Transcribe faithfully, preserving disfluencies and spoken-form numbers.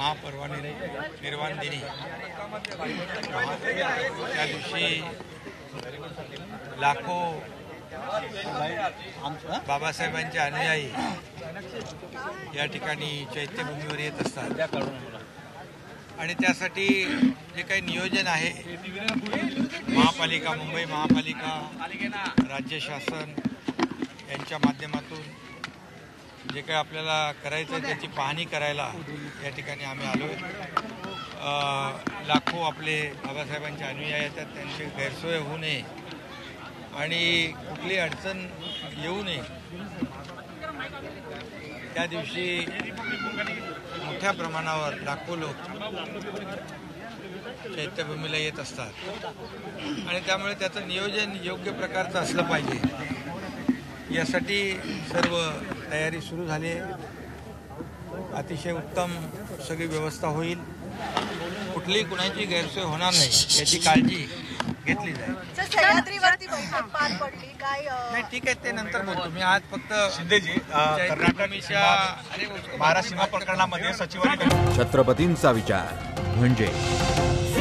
महापर्वा निर्वाण दिनी त्या दिवशी लाखो बाबासाहेबांचे अनुयायी या ठिकाणी चैत्यभूमीवर येत असतात आणि त्यासाठी जे काही नियोजन आहे महापालिका, मुंबई महापालिका, राज्य शासन यांच्या माध्यमातून जे काही आपल्याला करायचं आहे त्याची पाहणी करायला या ठिकाणी आम्ही आलो आहे। लाखो आपले बाबासाहेबांचे अनुयायी येतात, त्यांची गैरसोय होऊ नये आणि कुठली अडचण येऊ नये त्या दिवशी मोठ्या प्रमाणावर लाखो लोक चैत्यभूमीला येत असतात आणि त्यामुळे त्याचं नियोजन योग्य प्रकारचं असलं पाहिजे। यासाठी सर्व तयारी सुरू झाली आहे। अतिशय उत्तम सगळी व्यवस्था होईल, कुठलीही कुणाची गैरसोय होणार नाही याची काळजी घेतली जाईल। सह्याद्रीवरती बैठक पार पडली काय? नाही ठीक आहे, ते नंतर बोलतो मी। आज फक्त शिंदेजी कर्नाटकच्या बारा सीमा प्रकरणामध्ये सचिवांनी छत्रपतींचा विचार म्हणजे